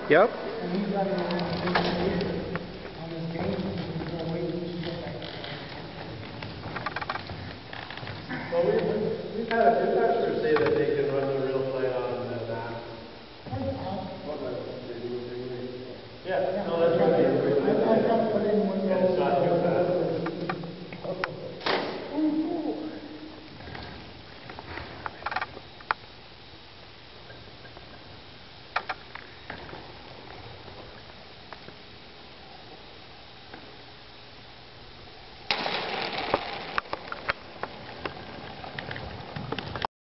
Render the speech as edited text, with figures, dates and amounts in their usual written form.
Yep. And he's running around on his game. He's waiting to get back. Well, we've had a